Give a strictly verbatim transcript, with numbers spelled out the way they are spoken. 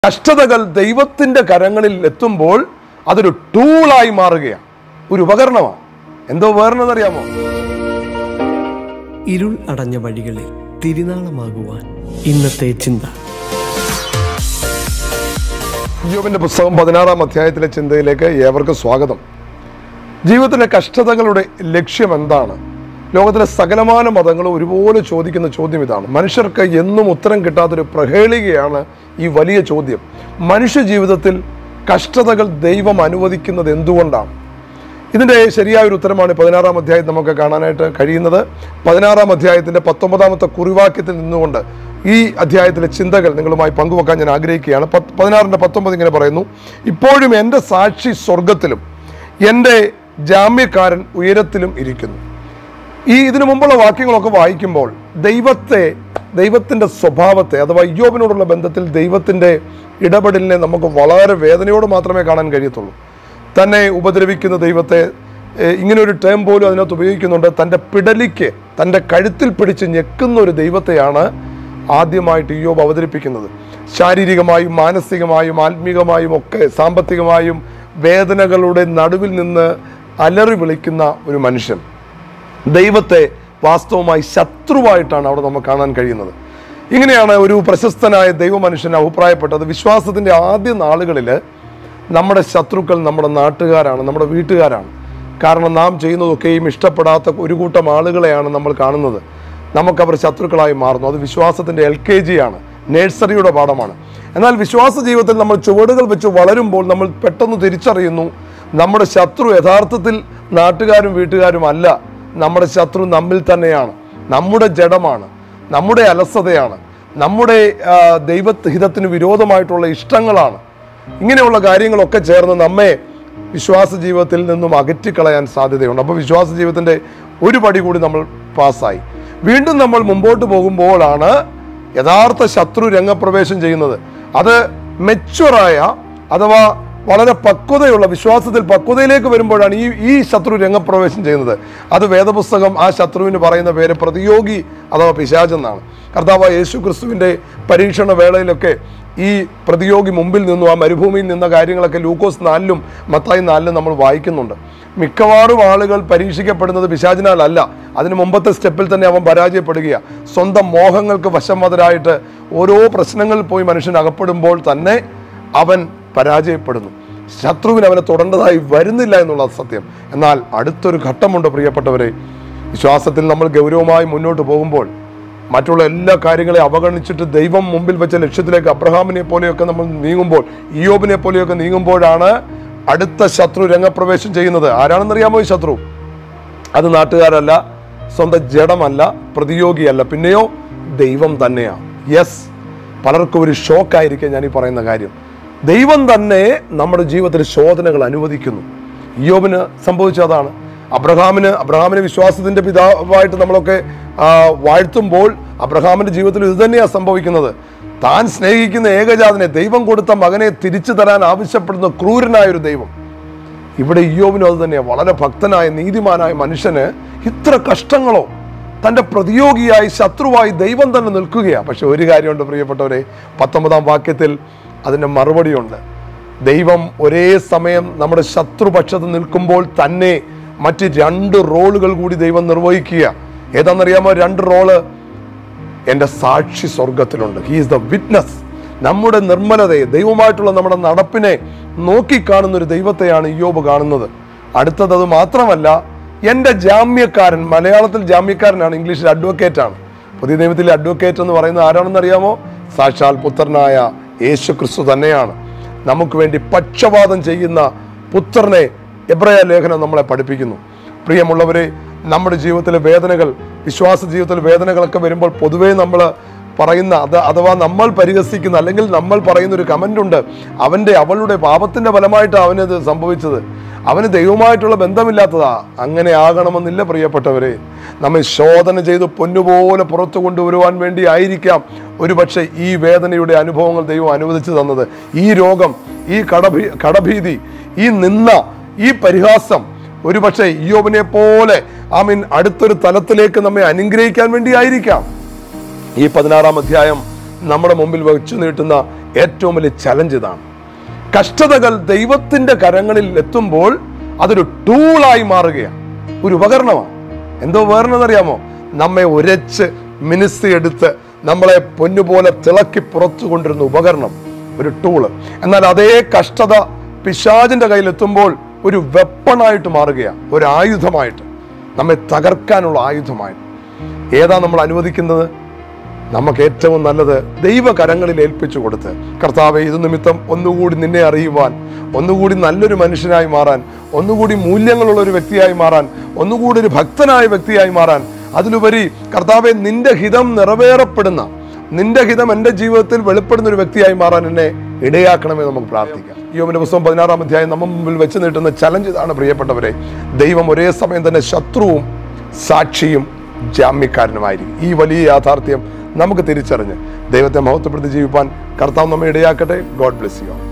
കഷ്ടതകൾ ദൈവത്തിൻ്റെ കരങ്ങളിൽ എത്തുമ്പോൾ അതൊരു ടൂളായി മാറുകയാണ്, ഒരു ഉപകരണമാണ്. എന്തോ ഉപകരണം എന്നറിയാമോ? ഇരുൾ അടഞ്ഞ വഴികളിൽ തിരുനാളമാകുവാൻ ഇന്നത്തെ ചിന്ത. യോബിന്റെ പുസ്തകം പതിനാറാം അധ്യായത്തിലെ ചിന്തയിലേക്ക് ഏവർക്കും സ്വാഗതം. ജീവിതത്തിലെ കഷ്ടതകളുടെ ലക്ഷ്യം എന്താണ്? ലോകത്തിലെ സകലമാന മതങ്ങളും ഒരുപോലെ ചോദിക്കുന്ന ചോദ്യം ഇതാണ്. മനുഷ്യർക്ക് എന്നും ഉത്തരം കിട്ടാത്തൊരു പ്രഹേളികയാണ് ഈ വലിയ ചോദ്യം. മനുഷ്യ ജീവിതത്തിൽ കഷ്ടതകൾ ദൈവം അനുവദിക്കുന്നത് എന്തുകൊണ്ടാണ്? ഇതിൻ്റെ ശരിയായൊരു ഉത്തരമാണ് പതിനാറാം അധ്യായം നമുക്ക് കാണാനായിട്ട് കഴിയുന്നത്. പതിനാറാം അധ്യായത്തിൻ്റെ പത്തൊമ്പതാമത്തെ കുറിവാക്യത്തിൽ നിന്നുകൊണ്ട് ഈ അധ്യായത്തിലെ ചിന്തകൾ നിങ്ങളുമായി പങ്കുവെക്കാൻ ഞാൻ ആഗ്രഹിക്കുകയാണ്. പത്ത് പതിനാറിൻ്റെ പത്തൊമ്പത് ഇങ്ങനെ പറയുന്നു: ഇപ്പോഴും എൻ്റെ സാക്ഷി സ്വർഗത്തിലും എൻ്റെ ജാമ്യക്കാരൻ ഉയരത്തിലും ഇരിക്കുന്നു. ഈ ഇതിനു മുമ്പുള്ള വാക്യങ്ങളൊക്കെ വായിക്കുമ്പോൾ ദൈവത്തെ, ദൈവത്തിൻ്റെ സ്വഭാവത്തെ അഥവാ ഇയ്യോബിനോടുള്ള ബന്ധത്തിൽ ദൈവത്തിൻ്റെ ഇടപെടലിനെ നമുക്ക് വളരെ വേദനയോട് മാത്രമേ കാണാൻ കഴിയത്തുള്ളൂ. തന്നെ ഉപദ്രവിക്കുന്ന ദൈവത്തെ, ഇങ്ങനെ ഒരു ടേം പോലും അതിനകത്ത് ഉപയോഗിക്കുന്നുണ്ട്, തൻ്റെ പിടലിക്ക് തൻ്റെ കഴുത്തിൽ പിടിച്ച് ഞെക്കുന്ന ഒരു ദൈവത്തെയാണ് ആദ്യമായിട്ട് ഇയ്യോബ് അവതരിപ്പിക്കുന്നത്. ശാരീരികമായും മാനസികമായും ആത്മീകമായും ഒക്കെ സാമ്പത്തികമായും വേദനകളുടെ നടുവിൽ നിന്ന് അലറി വിളിക്കുന്ന ഒരു മനുഷ്യൻ. ദൈവത്തെ വാസ്തവമായി ശത്രുവായിട്ടാണ് അവിടെ നമുക്ക് കാണാൻ കഴിയുന്നത്. ഇങ്ങനെയാണ് ഒരു പ്രശസ്തനായ ദൈവമനുഷ്യൻ അഭിപ്രായപ്പെട്ടത്. വിശ്വാസത്തിൻ്റെ ആദ്യ നാളുകളിൽ നമ്മുടെ ശത്രുക്കൾ നമ്മുടെ നാട്ടുകാരാണ്, നമ്മുടെ വീട്ടുകാരാണ്. കാരണം നാം ചെയ്യുന്നതൊക്കെയും ഇഷ്ടപ്പെടാത്ത ഒരു കൂട്ടം ആളുകളെയാണ് നമ്മൾ കാണുന്നത്. നമുക്കവർ ശത്രുക്കളായി മാറുന്നു. അത് വിശ്വാസത്തിൻ്റെ എൽ കെ ജി ആണ്, നേഴ്സറിയുടെ പാഠമാണ്. എന്നാൽ വിശ്വാസ ജീവിതത്തിൽ നമ്മൾ ചുവടുകൾ വെച്ച് വളരുമ്പോൾ നമ്മൾ പെട്ടെന്ന് തിരിച്ചറിയുന്നു, നമ്മുടെ ശത്രു യഥാർത്ഥത്തിൽ നാട്ടുകാരും വീട്ടുകാരും അല്ല. നമ്മുടെ ശത്രു നമ്മിൽ തന്നെയാണ്, നമ്മുടെ ജഡമാണ്, നമ്മുടെ അലസതയാണ്, നമ്മുടെ ദൈവഹിതത്തിന് വിരോധമായിട്ടുള്ള ഇഷ്ടങ്ങളാണ്. ഇങ്ങനെയുള്ള കാര്യങ്ങളൊക്കെ ചേർന്ന് നമ്മെ വിശ്വാസ ജീവിതത്തിൽ നിന്നും അകറ്റിക്കളയാൻ സാധ്യതയുണ്ട്. അപ്പോൾ വിശ്വാസ ജീവിതത്തിൻ്റെ ഒരു പടി കൂടി നമ്മൾ പാസ്സായി. വീണ്ടും നമ്മൾ മുമ്പോട്ട് പോകുമ്പോഴാണ് യഥാർത്ഥ ശത്രു രംഗപ്രവേശം ചെയ്യുന്നത്. അത് മെച്വറായ അഥവാ വളരെ പക്വതയുള്ള, വിശ്വാസത്തിൽ പക്വതയിലേക്ക് വരുമ്പോഴാണ് ഈ ഈ ശത്രു രംഗപ്രവേശം ചെയ്യുന്നത്. അത് വേദപുസ്തകം ആ ശത്രുവിന് പറയുന്ന പേര് പ്രതിയോഗി അഥവാ പിശാചെന്നാണ്. കർത്താവായ യേശു ക്രിസ്തുവിൻ്റെ പരീക്ഷണ വേളയിലൊക്കെ ഈ പ്രതിയോഗി മുമ്പിൽ നിന്നും ആ മരുഭൂമിയിൽ നിന്ന കാര്യങ്ങളൊക്കെ ലൂക്കോസ് നാലിലും മത്തായി നാലിലും നമ്മൾ വായിക്കുന്നുണ്ട്. മിക്കവാറും ആളുകൾ പരീക്ഷിക്കപ്പെടുന്നത് പിശാചിനാലല്ല, അതിന് മുമ്പത്തെ സ്റ്റെപ്പിൽ തന്നെ അവൻ പരാജയപ്പെടുകയാണ്. സ്വന്തം മോഹങ്ങൾക്ക് വശംവദരായിട്ട് ഓരോ പ്രശ്നങ്ങളിൽ പോയി മനുഷ്യൻ അകപ്പെടുമ്പോൾ തന്നെ അവൻ പരാജയപ്പെടുന്നു. ശത്രുവിന് അവനെ തൊടേണ്ടതായി വരുന്നില്ല എന്നുള്ള സത്യം. എന്നാൽ അടുത്തൊരു ഘട്ടമുണ്ട് പ്രിയപ്പെട്ടവരെ. വിശ്വാസത്തിൽ നമ്മൾ ഗൗരവമായി മുന്നോട്ട് പോകുമ്പോൾ, മറ്റുള്ള എല്ലാ കാര്യങ്ങളെയും അവഗണിച്ചിട്ട് ദൈവം മുമ്പിൽ വെച്ച ലക്ഷ്യത്തിലേക്ക് അബ്രഹാമിനെ പോലെയൊക്കെ നമ്മൾ നീങ്ങുമ്പോൾ, ഇയ്യോബിനെ പോലെയൊക്കെ നീങ്ങുമ്പോഴാണ് അടുത്ത ശത്രു രംഗപ്രവേശം ചെയ്യുന്നത്. ആരാണെന്നറിയാമോ ഈ ശത്രു? അത് നാട്ടുകാരല്ല, സ്വന്തം ജഡമല്ല, പ്രതിയോഗിയല്ല, പിന്നെയോ ദൈവം തന്നെയാണ്. യെസ്, പലർക്കും ഒരു ഷോക്കായിരിക്കും ഞാൻ ഈ പറയുന്ന കാര്യം. ദൈവം തന്നെ നമ്മുടെ ജീവിതത്തിൽ ശോധനകൾ അനുവദിക്കുന്നു. ഇയ്യോബിന് സംഭവിച്ചതാണ്. അബ്രഹാമിന് അബ്രഹാമിന് വിശ്വാസത്തിൻ്റെ പിതാവായിട്ട് നമ്മളൊക്കെ വാഴ്ത്തുമ്പോൾ അബ്രഹാമിൻ്റെ ജീവിതത്തിൽ ഇത് തന്നെയാണ് സംഭവിക്കുന്നത്. താൻ സ്നേഹിക്കുന്ന ഏകജാതനെ, ദൈവം കൊടുത്ത മകനെ തിരിച്ചു തരാൻ ആവശ്യപ്പെടുന്ന ക്രൂരനായൊരു ദൈവം. ഇവിടെ ഇയ്യോബിനും അത് തന്നെയാണ്. വളരെ ഭക്തനായ നീതിമാനായ മനുഷ്യന് ഇത്ര കഷ്ടങ്ങളോ? തൻ്റെ പ്രതിയോഗിയായി ശത്രുവായി ദൈവം തന്നെ നിൽക്കുകയാണ്. പക്ഷെ ഒരു കാര്യമുണ്ട് പ്രിയപ്പെട്ടവരെ, പത്തൊമ്പതാം വാക്യത്തിൽ അതിൻ്റെ മറുപടിയുണ്ട്. ദൈവം ഒരേ സമയം നമ്മുടെ ശത്രുപക്ഷത്ത് നിൽക്കുമ്പോൾ തന്നെ മറ്റ് രണ്ട് റോളുകൾ കൂടി ദൈവം നിർവഹിക്കുക. ഏതാണെന്നറിയാമോ? രണ്ട് റോള്. എൻ്റെ സാക്ഷി സ്വർഗത്തിലുണ്ട്. He is the witness. നമ്മുടെ നിർമ്മലതയെ, ദൈവമായിട്ടുള്ള നമ്മുടെ നടപ്പിനെ നോക്കിക്കാണുന്ന ഒരു ദൈവത്തെയാണ് ഇയ്യോബ് കാണുന്നത്. അടുത്തത് അത് മാത്രമല്ല, എൻ്റെ ജാമ്യക്കാരൻ. മലയാളത്തിൽ ജാമ്യക്കാരനാണ്, ഇംഗ്ലീഷിൽ അഡ്വക്കേറ്റ് ആണ്. പുതിയ നിയമത്തിലെ അഡ്വക്കേറ്റ് എന്ന് പറയുന്നത് ആരാണെന്ന് അറിയാമോ? സാക്ഷാൽ പുത്രനായ യേശു ക്രിസ്തു തന്നെയാണ്. നമുക്ക് വേണ്ടി പക്ഷപാതം ചെയ്യുന്ന പുത്രനെ എബ്രായ ലേഖനം നമ്മളെ പഠിപ്പിക്കുന്നു. പ്രിയമുള്ളവരെ, നമ്മുടെ ജീവിതത്തിലെ വേദനകൾ, വിശ്വാസ ജീവിതത്തിലെ വേദനകളൊക്കെ വരുമ്പോൾ പൊതുവേ നമ്മൾ പറയുന്ന അത് അഥവാ നമ്മൾ പരിഹസിക്കുന്ന അല്ലെങ്കിൽ നമ്മൾ പറയുന്ന ഒരു കമൻ്റ് ഉണ്ട്, അവൻ്റെ അവളുടെ പാപത്തിൻ്റെ ഫലമായിട്ടാണ് അവനത് സംഭവിച്ചത്, അവന് ദൈവമായിട്ടുള്ള ബന്ധമില്ലാത്തതാ. അങ്ങനെ ആകണമെന്നില്ല പ്രിയപ്പെട്ടവരെ. നമ്മെ ശോധന ചെയ്ത് പൊന്നുപോലെ പുറത്തു കൊണ്ടുവരുവാൻ വേണ്ടി ആയിരിക്കാം ഒരുപക്ഷെ ഈ വേദനയുടെ അനുഭവങ്ങൾ ദൈവം അനുവദിച്ചു തന്നത്. ഈ രോഗം, ഈ കടഭീ കടഭീതി, ഈ നിന്ന, ഈ പരിഹാസം ഒരുപക്ഷെ ഇയ്യോബിനെ പോലെ ഐ മീൻ അടുത്തൊരു തലത്തിലേക്ക് നമ്മെ അനുഗ്രഹിക്കാൻ വേണ്ടി ആയിരിക്കാം. ഈ പതിനാറാം അധ്യായം നമ്മുടെ മുമ്പിൽ വെച്ചു നീട്ടുന്ന ഏറ്റവും വലിയ ചലഞ്ച് ഇതാണ്. കഷ്ടതകൾ ദൈവത്തിന്റെ കരങ്ങളിൽ എത്തുമ്പോൾ അതൊരു ടൂളായി മാറുകയാണ്, ഒരു ഉപകരണമാണ്. എന്തോ ഉപകരണമെന്നറിയാമോ? നമ്മെ ഉരച്ച് മിനുസിയെടുത്ത് നമ്മളെ പൊന്നുപോലെ തിളക്കി പുറത്തു കൊണ്ടിരുന്ന ഉപകരണം, ഒരു ടൂള്. എന്നാൽ അതേ കഷ്ടത പിശാചിന്റെ കയ്യിലെത്തുമ്പോൾ ഒരു വെപ്പണായിട്ട് മാറുകയാണ്, ഒരു ആയുധമായിട്ട്, നമ്മെ തകർക്കാനുള്ള ആയുധമായിട്ട്. ഏതാ നമ്മൾ അനുവദിക്കുന്നത്? നമുക്ക് ഏറ്റവും നല്ലത് ദൈവകരങ്ങളിൽ ഏൽപ്പിച്ചു കൊടുത്ത്, കർത്താവേ, ഇത് നിമിത്തം ഒന്നുകൂടി നിന്നെ അറിയുവാൻ, ഒന്നുകൂടി നല്ലൊരു മനുഷ്യനായി മാറാൻ, ഒന്നുകൂടി മൂല്യങ്ങളുള്ള ഒരു വ്യക്തിയായി മാറാൻ, ഒന്നുകൂടി ഒരു ഭക്തനായ വ്യക്തിയായി മാറാൻ, അതിലുപരി കർത്താവെ നിന്റെ ഹിതം നിറവേറപ്പെടുന്ന, നിന്റെ ഹിതം എൻ്റെ ജീവിതത്തിൽ വെളിപ്പെടുന്ന ഒരു വ്യക്തിയായി മാറാൻ എന്നെ ഇടയാക്കണമേ നമുക്ക് പ്രാർത്ഥിക്കാം. യോബിന്റെ പുസ്തകം പതിനാറാം അധ്യായം നമ്മൾ മുമ്പിൽ വെച്ച് നീട്ടുന്ന ചലഞ്ച് ഇതാണ് പ്രിയപ്പെട്ടവരെ. ദൈവം ഒരേ സമയം തന്നെ ശത്രുവും സാക്ഷിയും ജാമ്യക്കാരനുമായിരിക്കും. ഈ വലിയ യാഥാർത്ഥ്യം നമുക്ക് തിരിച്ചറിഞ്ഞ് ദൈവത്തെ മഹത്വപ്പെടുത്തി ജീവിപ്പാൻ കർത്താവ് നമ്മെ ഇടയാക്കട്ടെ. God bless you.